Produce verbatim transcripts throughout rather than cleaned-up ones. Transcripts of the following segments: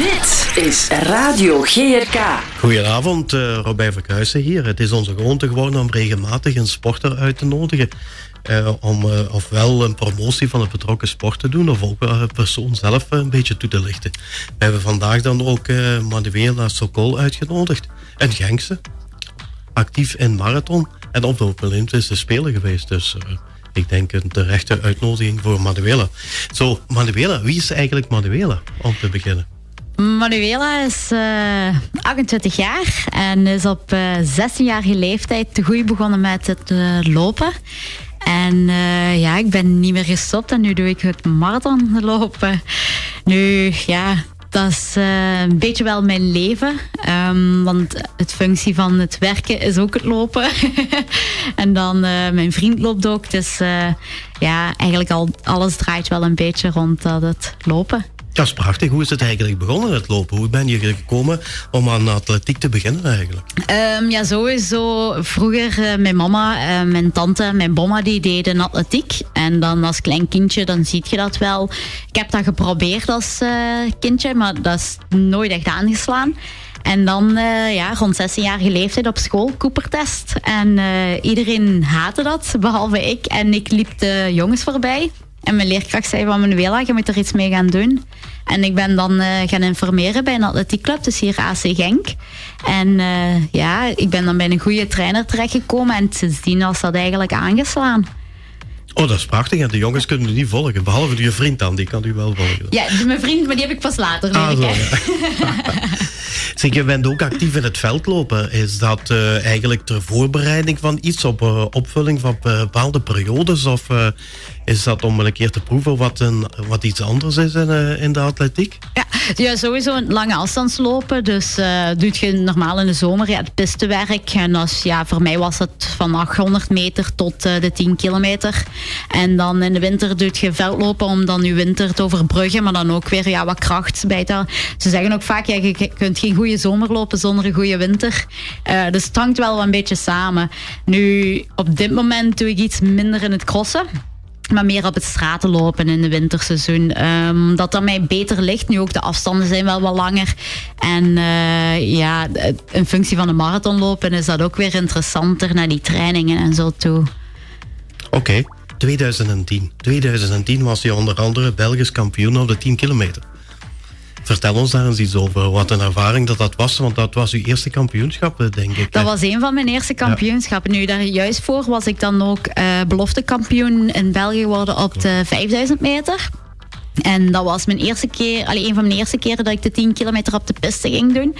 Dit is Radio G R K. Goedenavond, uh, Robijn Verkuijsen hier. Het is onze gewoonte geworden om regelmatig een sporter uit te nodigen. Uh, om uh, ofwel een promotie van het betrokken sport te doen, of ook uh, de persoon zelf uh, een beetje toe te lichten. We hebben vandaag dan ook uh, Manuela Sokol uitgenodigd. Een Genkse, actief in marathon en op de Olympische Spelen geweest. Dus uh, ik denk een terechte uitnodiging voor Manuela. Zo, Manuela, wie is eigenlijk Manuela, om te beginnen? Manuela is uh, achtentwintig jaar en is op uh, zestienjarige leeftijd te goed begonnen met het uh, lopen. En uh, ja, ik ben niet meer gestopt en nu doe ik het marathon lopen. Nu, ja, dat is uh, een beetje wel mijn leven. Um, want het functie van het werken is ook het lopen. En dan uh, mijn vriend loopt ook. Dus uh, ja, eigenlijk al, alles draait wel een beetje rond dat het lopen. Dat is prachtig. Hoe is het eigenlijk begonnen, het lopen? Hoe ben je gekomen om aan atletiek te beginnen eigenlijk? Um, ja, sowieso. Vroeger uh, mijn mama, uh, mijn tante, mijn bomma, die deden atletiek. En dan als klein kindje, dan zie je dat wel. Ik heb dat geprobeerd als uh, kindje, maar dat is nooit echt aangeslaan. En dan, uh, ja, rond zestienjarige leeftijd op school, Cooper-test. En uh, iedereen haatte dat, behalve ik. En ik liep de jongens voorbij. En mijn leerkracht zei van Manuela, je moet er iets mee gaan doen. En ik ben dan uh, gaan informeren bij een atletiekclub, dus hier A C Genk. En uh, ja, ik ben dan bij een goede trainer terechtgekomen en sindsdien was dat eigenlijk aangeslaan. Oh, dat is prachtig. En de jongens kunnen u niet volgen. Behalve je vriend dan, die kan u wel volgen. Ja, mijn vriend, maar die heb ik pas later leren ah, kennen. Ja. Zeg, je bent ook actief in het veldlopen. Is dat uh, eigenlijk ter voorbereiding van iets, op uh, opvulling van uh, bepaalde periodes? Of uh, is dat om een keer te proeven wat, een, wat iets anders is in, uh, in de atletiek? Ja, ja, sowieso een lange afstandslopen. Dus uh, doe je normaal in de zomer ja, het pistewerk. En als, ja, voor mij was het van achthonderd meter tot uh, de tien kilometer. En dan in de winter doe je veldlopen om dan je winter te overbruggen. Maar dan ook weer ja, wat kracht bij te. Ze zeggen ook vaak, ja, je kunt geen goede zomer lopen zonder een goede winter. Uh, dus het hangt wel een beetje samen. Nu, op dit moment doe ik iets minder in het crossen. Maar meer op het stratenlopen in de winterseizoen. Um, dat dat mij beter ligt. Nu ook de afstanden zijn wel wat langer. En uh, ja, in functie van de marathon lopen is dat ook weer interessanter naar die trainingen en zo toe. Oké, okay. twintig tien. twintig tien was je onder andere Belgisch kampioen op de tien kilometer. Vertel ons daar eens iets over. Wat een ervaring dat dat was. Want dat was uw eerste kampioenschap, denk ik. Dat was een van mijn eerste kampioenschappen. Ja. Nu, daar juist voor was ik dan ook uh, beloftekampioen in België geworden op de vijfduizend meter. En dat was mijn eerste keer, allee, een van mijn eerste keren dat ik de tien kilometer op de piste ging doen.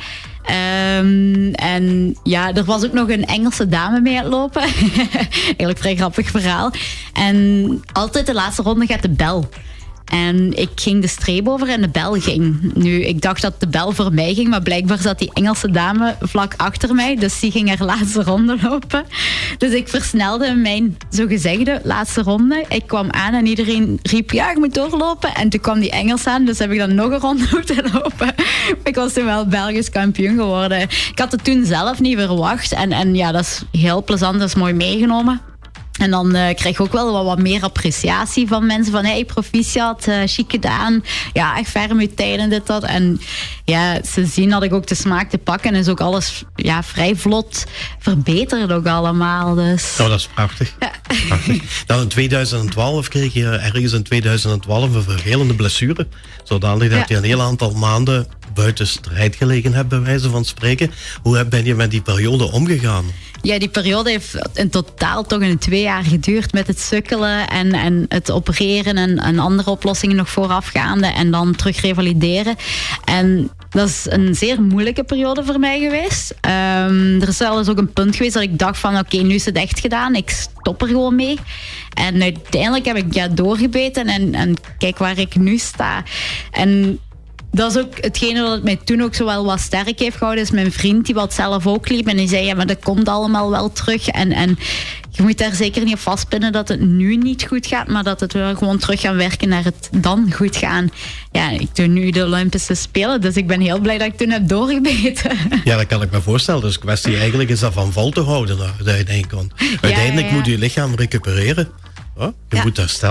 Um, en ja, er was ook nog een Engelse dame mee aan het lopen. Eigenlijk vrij grappig verhaal. En altijd de laatste ronde gaat de bel. En ik ging de streep over en de bel ging. Nu, ik dacht dat de bel voor mij ging, maar blijkbaar zat die Engelse dame vlak achter mij. Dus die ging haar laatste ronde lopen. Dus ik versnelde mijn zogezegde laatste ronde. Ik kwam aan en iedereen riep, ja, ik moet doorlopen. En toen kwam die Engels aan, dus heb ik dan nog een ronde moeten lopen. Ik was toen wel Belgisch kampioen geworden. Ik had het toen zelf niet verwacht. En, en ja, dat is heel plezant, dat is mooi meegenomen. En dan uh, krijg ik ook wel wat, wat meer appreciatie van mensen. Van, hey, proficiat, uh, chic gedaan. Ja, echt ferm uw tijden, dit, dat. En ja, ze zien dat ik ook de smaak te pakken. En is ook alles ja, vrij vlot verbeterd ook allemaal. Dus. Oh, dat is prachtig. Ja. prachtig. Dan in twintig twaalf kreeg je ergens in twintig twaalf een vervelende blessure. Zodanig dat ja. je een heel aantal maanden buiten strijd gelegen hebt, bij wijze van spreken. Hoe ben je met die periode omgegaan? Ja, die periode heeft in totaal toch een twee jaar geduurd met het sukkelen en, en het opereren en, en andere oplossingen nog voorafgaande en dan terug revalideren. En dat is een zeer moeilijke periode voor mij geweest. Um, er is wel eens ook een punt geweest dat ik dacht van oké, okay, nu is het echt gedaan. Ik stop er gewoon mee. En uiteindelijk heb ik ja, doorgebeten en, en kijk waar ik nu sta. En dat is ook hetgene dat mij toen ook zo wel wat sterk heeft gehouden. Is mijn vriend die wat zelf ook liep. En die zei, ja, maar dat komt allemaal wel terug. En, en je moet daar zeker niet op vastpinnen dat het nu niet goed gaat. Maar dat het wel gewoon terug gaan werken naar het dan goed gaan. Ja, ik doe nu de Olympische Spelen. Dus ik ben heel blij dat ik toen heb doorgebeten. Ja, dat kan ik me voorstellen. Dus de kwestie eigenlijk is dat van vol te houden. Uiteindelijk, ja, uiteindelijk ja, ja. moet je lichaam recupereren. Oh, je ja. moet herstellen.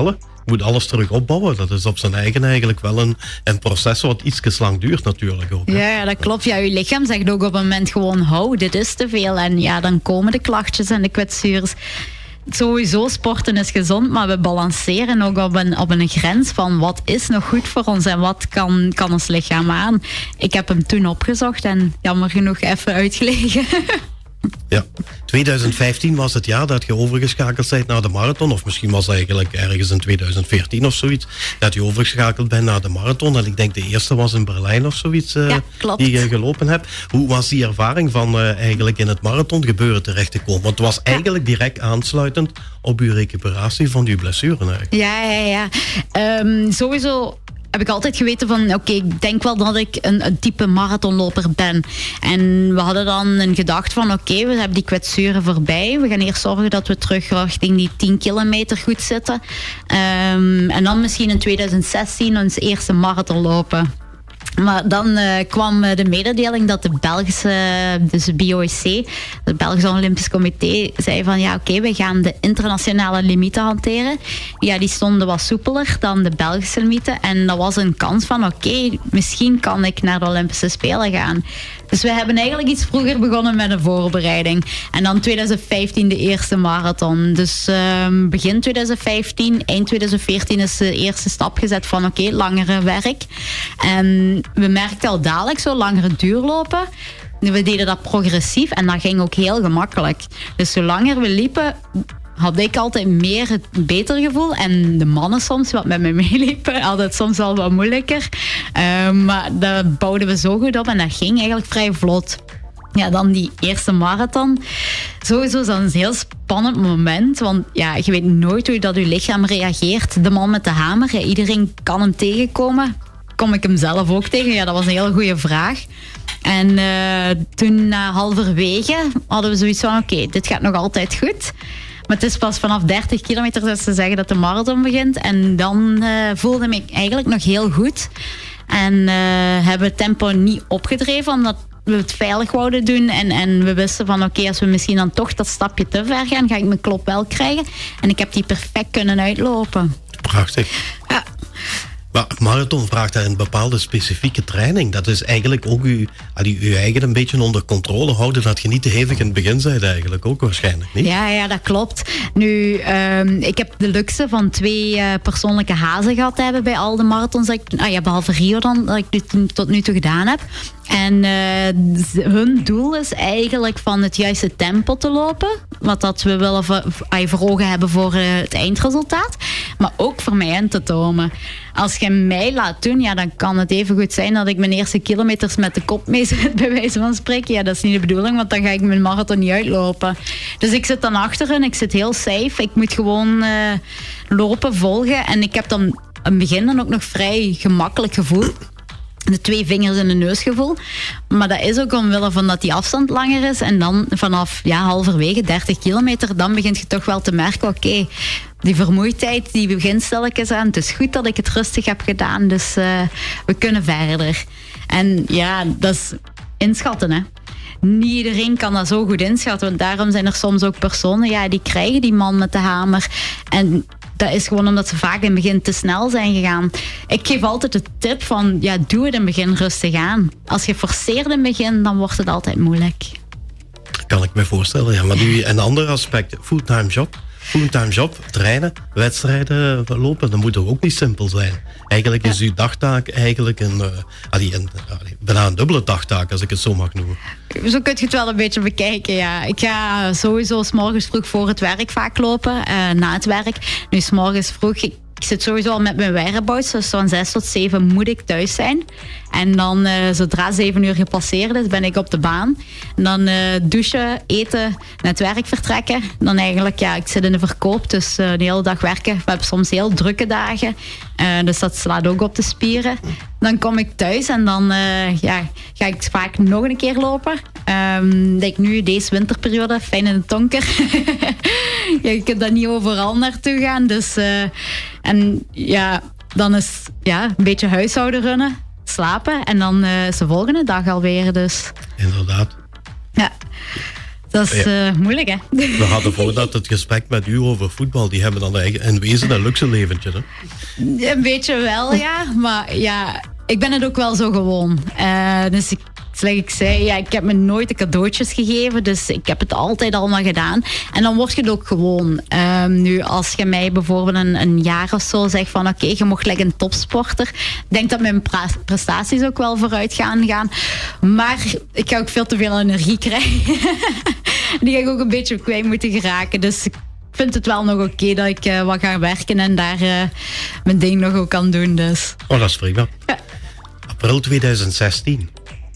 moet alles terug opbouwen. Dat is op zijn eigen eigenlijk wel een, een proces wat iets lang duurt natuurlijk ook. Hè? Ja, ja, dat klopt. Ja, je lichaam zegt ook op een moment gewoon, hou, dit is te veel. En ja, dan komen de klachtjes en de kwetsures. Sowieso, sporten is gezond, maar we balanceren ook op een, op een grens van wat is nog goed voor ons en wat kan, kan ons lichaam aan. Ik heb hem toen opgezocht en jammer genoeg even uitgelegen. Ja, twintig vijftien was het jaar dat je overgeschakeld bent naar de marathon. Of misschien was het eigenlijk ergens in twintig veertien of zoiets. Dat je overgeschakeld bent naar de marathon. En ik denk de eerste was in Berlijn of zoiets uh, ja, die je gelopen hebt. Hoe was die ervaring van uh, eigenlijk in het marathon gebeuren terecht te komen? Want het was eigenlijk direct aansluitend op uw recuperatie van uw blessure eigenlijk. Ja, ja, ja. Um, sowieso heb ik altijd geweten van, oké, okay, ik denk wel dat ik een, een type marathonloper ben. En we hadden dan een gedachte van, oké, okay, we hebben die kwetsuren voorbij. We gaan eerst zorgen dat we terug richting die tien kilometer goed zitten. Um, en dan misschien in twintig zestien ons eerste marathon lopen. Maar dan uh, kwam de mededeling dat de Belgische, dus de B O I C, het Belgisch Olympisch Comité, zei van ja, oké, okay, we gaan de internationale limieten hanteren. Ja, die stonden wat soepeler dan de Belgische limieten. En dat was een kans van oké, okay, misschien kan ik naar de Olympische Spelen gaan. Dus we hebben eigenlijk iets vroeger begonnen met een voorbereiding. En dan twintig vijftien de eerste marathon. Dus um, begin twintig vijftien, eind twintig veertien is de eerste stap gezet van oké, okay, langere werk. En we merkten al dadelijk zo langere duurlopen. We deden dat progressief en dat ging ook heel gemakkelijk. Dus hoe langer we liepen, had ik altijd meer het beter gevoel. En de mannen soms, wat met me meeliepen, hadden het soms al wat moeilijker. Uh, maar dat bouwden we zo goed op en dat ging eigenlijk vrij vlot. Ja, dan die eerste marathon. Sowieso is dat een heel spannend moment. Want ja, je weet nooit hoe dat je lichaam reageert. De man met de hamer, ja, iedereen kan hem tegenkomen. Kom ik hem zelf ook tegen? Ja, dat was een hele goede vraag. En uh, toen uh, halverwege hadden we zoiets van, oké, okay, dit gaat nog altijd goed. Maar het is pas vanaf dertig kilometer dat ze zeggen dat de marathon begint. En dan uh, voelde ik eigenlijk nog heel goed. En uh, hebben het tempo niet opgedreven, omdat we het veilig wouden doen. En, en we wisten van oké, okay, als we misschien dan toch dat stapje te ver gaan, ga ik mijn klop wel krijgen. En ik heb die perfect kunnen uitlopen. Prachtig. Ja. Maar marathon vraagt een bepaalde specifieke training. Dat is eigenlijk ook uw, uw eigen een beetje onder controle houden, dat je niet te hevig in het begin bent eigenlijk ook waarschijnlijk, niet? Ja, ja, dat klopt. Nu, um, ik heb de luxe van twee uh, persoonlijke hazen gehad te hebben bij al de marathons. Dat ik, ah ja, behalve Rio dan, dat ik dit tot nu toe gedaan heb. En uh, hun doel is eigenlijk van het juiste tempo te lopen. Wat dat we willen voor, voor ogen hebben voor uh, het eindresultaat. Maar ook voor mij in te tomen. Als je mij laat doen, ja, dan kan het even goed zijn dat ik mijn eerste kilometers met de kop mee zit, bij wijze van spreken. Ja, dat is niet de bedoeling, want dan ga ik mijn marathon niet uitlopen. Dus ik zit dan achterin, ik zit heel safe. Ik moet gewoon uh, lopen, volgen. En ik heb dan in het begin dan ook nog vrij gemakkelijk gevoel. De twee vingers in de neus gevoel. Maar dat is ook omwille van dat die afstand langer is. En dan vanaf ja, halverwege, dertig kilometer, dan begint je toch wel te merken, oké, okay, die vermoeidheid die begint stilletjes aan. Het is goed dat ik het rustig heb gedaan, dus uh, we kunnen verder. En ja, dat is inschatten, hè. Niet iedereen kan dat zo goed inschatten, want daarom zijn er soms ook personen, ja, die krijgen die man met de hamer. En dat is gewoon omdat ze vaak in het begin te snel zijn gegaan. Ik geef altijd de tip van, ja, doe het in het begin rustig aan. Als je forceert in het begin, dan wordt het altijd moeilijk. Kan ik me voorstellen, ja. Maar nu een ander aspect, fulltime job. Fulltime job, trainen, wedstrijden lopen, dat moet toch ook niet simpel zijn. Eigenlijk is ja. uw dagtaak eigenlijk een, uh, allee, een, allee, bijna een dubbele dagtaak, als ik het zo mag noemen. Zo kun je het wel een beetje bekijken, ja. Ik ga sowieso 's morgens vroeg voor het werk vaak lopen, uh, na het werk. Nu 's morgens vroeg, ik, ik zit sowieso al met mijn whereabouts, dus van zes tot zeven moet ik thuis zijn. En dan, uh, zodra zeven uur gepasseerd is, ben ik op de baan. En dan uh, douchen, eten, naar het werk vertrekken. Dan eigenlijk, ja, ik zit in de verkoop, dus uh, de hele dag werken. We hebben soms heel drukke dagen, uh, dus dat slaat ook op de spieren. Dan kom ik thuis en dan uh, ja, ga ik vaak nog een keer lopen. Um, denk nu, deze winterperiode, fijn in het donker. Ja, je kunt daar niet overal naartoe gaan. Dus, uh, en ja, dan is ja, een beetje huishouden runnen, slapen en dan uh, is de volgende dag alweer. Dus. Inderdaad. Ja. Dat is uh, moeilijk, hè? We hadden voordat het gesprek met u over voetbal, die hebben dan eigenlijk in wezen een luxe leventje, hè? Een beetje wel, ja. Maar ja, ik ben het ook wel zo gewoon. Uh, dus ik, zoals ik zei, ja, ik heb me nooit de cadeautjes gegeven. Dus ik heb het altijd allemaal gedaan. En dan word je het ook gewoon. Uh, nu, als je mij bijvoorbeeld een, een jaar of zo zegt van oké, okay, je mocht lekker een topsporter. Ik denk dat mijn pra- prestaties ook wel vooruit gaan gaan. Maar ik ga ook veel te veel energie krijgen. Die ga ik ook een beetje kwijt moeten geraken. Dus ik vind het wel nog oké okay dat ik uh, wat ga werken en daar uh, mijn ding nog ook kan doen. Dus. Oh, dat is prima. Ja. April tweeduizend zestien.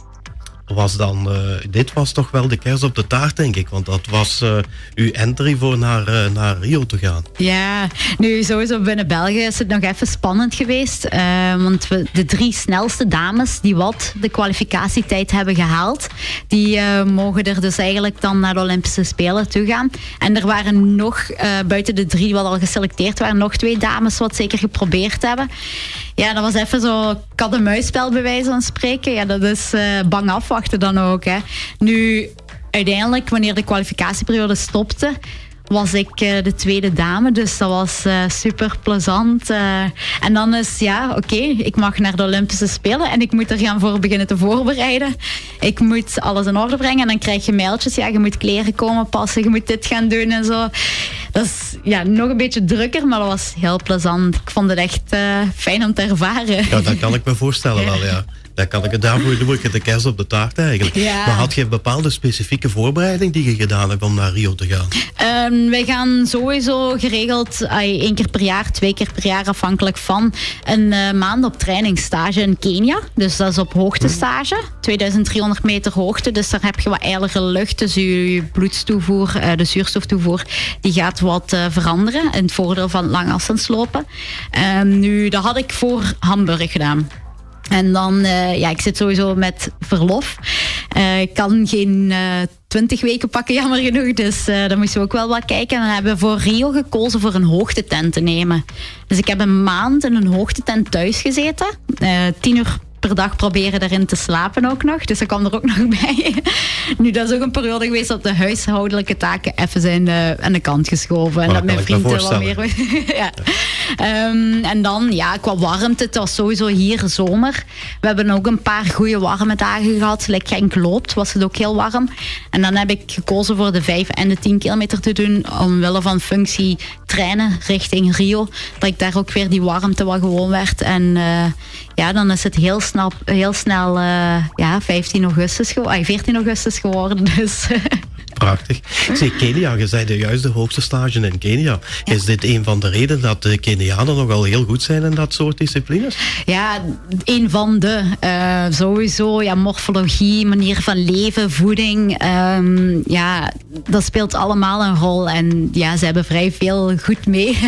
Was dan, uh, dit was toch wel de kers op de taart, denk ik. Want dat was uh, uw entry voor naar, uh, naar Rio te gaan. Ja, nu sowieso binnen België is het nog even spannend geweest. Uh, want we, de drie snelste dames die wat de kwalificatietijd hebben gehaald, die uh, mogen er dus eigenlijk dan naar de Olympische Spelen toe gaan. En er waren nog, uh, buiten de drie wat al geselecteerd waren, nog twee dames wat zeker geprobeerd hebben. Ja, dat was even zo kat-en-muisspel bij wijze van spreken. Ja, dat is uh, bang afwachten dan ook. Hè. Nu, uiteindelijk, wanneer de kwalificatieperiode stopte, was ik uh, de tweede dame. Dus dat was uh, super plezant. Uh, en dan is, ja, oké, okay, ik mag naar de Olympische Spelen en ik moet er gaan voor beginnen te voorbereiden. Ik moet alles in orde brengen en dan krijg je mailtjes. Ja, je moet kleren komen passen, je moet dit gaan doen en zo. Dat is ja, nog een beetje drukker, maar dat was heel plezant. Ik vond het echt uh, fijn om te ervaren. Ja, dat kan ik me voorstellen ja. wel, ja. Dan kan ik het daarvoor doe ik het de kers op de taart eigenlijk. Ja. Maar had je een bepaalde specifieke voorbereiding die je gedaan hebt om naar Rio te gaan? Um, wij gaan sowieso geregeld uh, één keer per jaar, twee keer per jaar afhankelijk van een uh, maand op trainingsstage in Kenia. Dus dat is op hoogtestage, tweeduizend driehonderd meter hoogte. Dus daar heb je wat ijlige lucht. Dus je, je bloedstoevoer, uh, de zuurstoftoevoer, die gaat wat uh, veranderen. In het voordeel van langafstandslopen. Um, nu, dat had ik voor Hamburg gedaan. En dan, uh, ja, ik zit sowieso met verlof. Uh, ik kan geen twintig uh, weken pakken, jammer genoeg. Dus uh, dan moesten we ook wel wat kijken. En dan hebben we voor Rio gekozen voor een hoogtetent te nemen. Dus ik heb een maand in een hoogtetent thuis gezeten. Uh, tien uur per dag proberen daarin te slapen ook nog. Dus dat kwam er ook nog bij. Nu, dat is ook een periode geweest dat de huishoudelijke taken even zijn uh, aan de kant geschoven. En oh, dat mijn vrienden wat meer... ja. Ja. Um, en dan, ja, qua warmte, het was sowieso hier zomer. We hebben ook een paar goede warme dagen gehad. Like Genk loopt, was het ook heel warm. En dan heb ik gekozen voor de vijf en de tien kilometer te doen, omwille van functie trainen richting Rio. Dat ik daar ook weer die warmte wat gewoon werd. En uh, ja, dan is het heel snel, heel snel uh, ja, vijftien augustus geworden, veertien augustus geworden. Dus... Prachtig. Zeg, Kenia, je zei de juist de hoogste stage in Kenia. Ja. Is dit een van de redenen dat de Kenianen nogal heel goed zijn in dat soort disciplines? Ja, een van de. Uh, sowieso, ja, morfologie, manier van leven, voeding. Um, ja, dat speelt allemaal een rol. En ja, ze hebben vrij veel goed mee.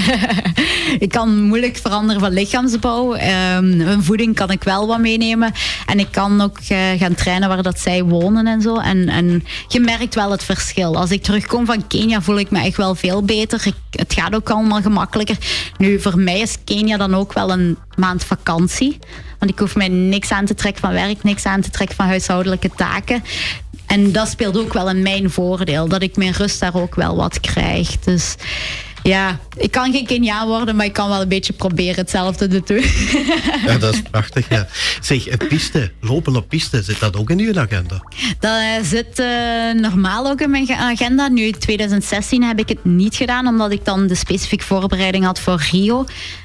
Ik kan moeilijk veranderen van lichaamsbouw. Um, hun voeding kan ik wel wat meenemen. En ik kan ook uh, gaan trainen waar dat zij wonen en zo. En, en je merkt wel het verschil. Als ik terugkom van Kenia voel ik me echt wel veel beter. Ik, het gaat ook allemaal gemakkelijker. Nu, voor mij is Kenia dan ook wel een maand vakantie. Want ik hoef mij niks aan te trekken van werk, niks aan te trekken van huishoudelijke taken. En dat speelt ook wel in mijn voordeel. Dat ik mijn rust daar ook wel wat krijg. Dus... ja, ik kan geen Keniaan worden, maar ik kan wel een beetje proberen hetzelfde te doen. Ja, dat is prachtig, ja. Zeg, piste, lopen op piste, zit dat ook in uw agenda? Dat uh, zit uh, normaal ook in mijn agenda. Nu, in tweeduizend zestien heb ik het niet gedaan, omdat ik dan de specifieke voorbereiding had voor Rio.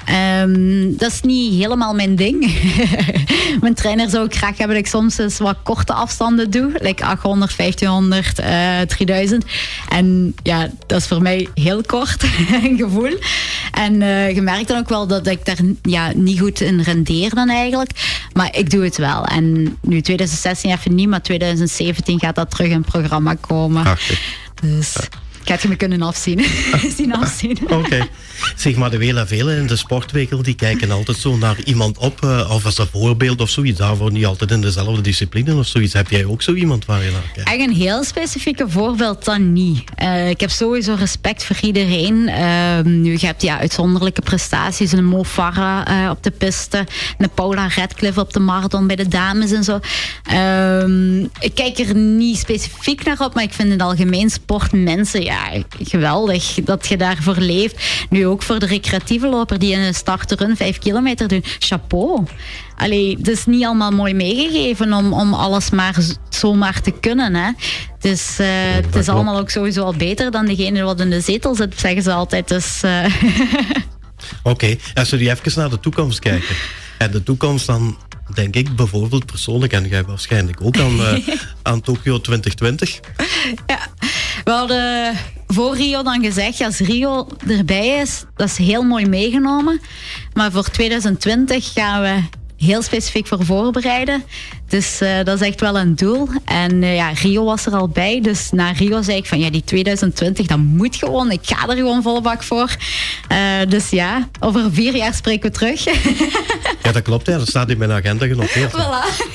Um, dat is niet helemaal mijn ding. Mijn trainer zou ook graag hebben dat ik soms eens wat korte afstanden doe. Like achthonderd, vijftienhonderd, uh, drieduizend. En ja, dat is voor mij heel kort. Een gevoel. En uh, je merkt dan ook wel dat ik daar ja, niet goed in rendeer dan eigenlijk. Maar ik doe het wel. En nu tweeduizend zestien even niet, maar tweeduizend zeventien gaat dat terug in het programma komen. Prachtig. Dus... Gaat je me kunnen afzien. zien afzien. Oké. Okay. Zeg maar, de vele velen in de sportwinkel die kijken altijd zo naar iemand op, uh, of als een voorbeeld of zoiets. Daarvoor niet altijd in dezelfde discipline of zoiets. Heb jij ook zo iemand waar je naar kijkt? Echt een heel specifieke voorbeeld dan niet. Uh, ik heb sowieso respect voor iedereen. Uh, nu, je hebt ja, uitzonderlijke prestaties. Een Mo Farah uh, op de piste. Een Paula Radcliffe op de marathon bij de dames en zo. Uh, ik kijk er niet specifiek naar op, maar ik vind in het algemeen sportmensen, ja, geweldig dat je daarvoor leeft. Nu ook voor de recreatieve loper die in een startrun vijf kilometer doen. Chapeau. Allee, het is niet allemaal mooi meegegeven om, om alles maar zomaar te kunnen. Hè. Dus uh, het is allemaal ook sowieso al beter dan degene wat in de zetel zit, zeggen ze altijd. Dus, uh... Oké, okay. Als we nu even naar de toekomst kijken. En de toekomst dan, denk ik bijvoorbeeld persoonlijk, en jij waarschijnlijk ook aan, uh, aan Tokio twintig twintig. Ja, we hadden voor Rio dan gezegd, als Rio erbij is, dat is heel mooi meegenomen. Maar voor twintig twintig gaan we heel specifiek voor voorbereiden. Dus uh, dat is echt wel een doel. En uh, ja, Rio was er al bij. Dus na Rio zei ik van ja, die twintig twintig, dat moet gewoon. Ik ga er gewoon volle bak voor. Uh, dus ja, over vier jaar spreken we terug. Ja, dat klopt. Ja. Dat staat in mijn agenda genoteerd. Voilà.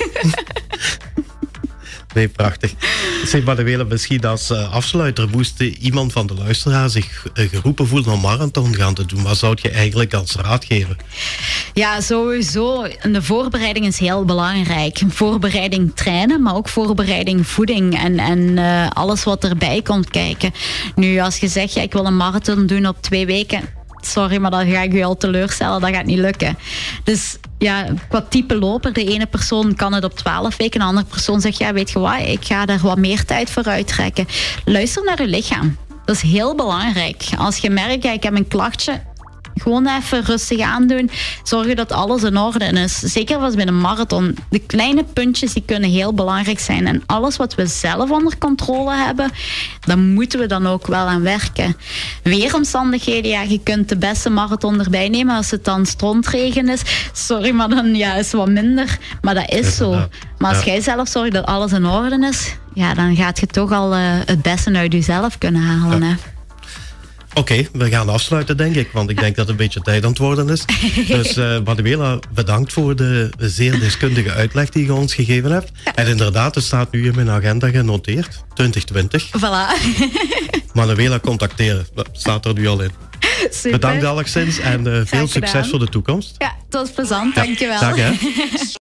Nee, prachtig. Zeg maar, de willen misschien als uh, afsluiter, moest iemand van de luisteraar zich uh, geroepen voelen om marathon gaan te doen. Wat zou je eigenlijk als raad geven? Ja, sowieso. De voorbereiding is heel belangrijk. Voorbereiding trainen, maar ook voorbereiding voeding en, en uh, alles wat erbij komt kijken. Nu, als je zegt, ja, ik wil een marathon doen op twee weken... Sorry, maar dan ga ik u al teleurstellen. Dat gaat niet lukken. Dus ja, qua type loper. De ene persoon kan het op twaalf weken. De andere persoon zegt, ja, weet je wat, ik ga er wat meer tijd voor uittrekken. Luister naar je lichaam. Dat is heel belangrijk. Als je merkt, ja, ik heb een klachtje, gewoon even rustig aandoen. Zorgen dat alles in orde is. Zeker was bij een marathon. De kleine puntjes die kunnen heel belangrijk zijn. En alles wat we zelf onder controle hebben, daar moeten we dan ook wel aan werken. Weeromstandigheden, ja, je kunt de beste marathon erbij nemen. Als het dan strontregen is, sorry, maar dan ja, is het wat minder. Maar dat is zo. Maar als ja. jij zelf zorgt dat alles in orde is, ja, dan gaat je toch al uh, het beste uit jezelf kunnen halen. Ja. Hè. Oké, okay, we gaan afsluiten, denk ik. Want ik denk dat het een beetje tijd aan het worden is. Dus uh, Manuela, bedankt voor de zeer deskundige uitleg die je ons gegeven hebt. En inderdaad, het staat nu in mijn agenda genoteerd. twintig twintig. Voilà. Manuela contacteren. Dat staat er nu al in. Super. Bedankt alleszins en uh, veel succes voor de toekomst. Ja, het was plezant. Ja. Dankjewel. Dag, hè.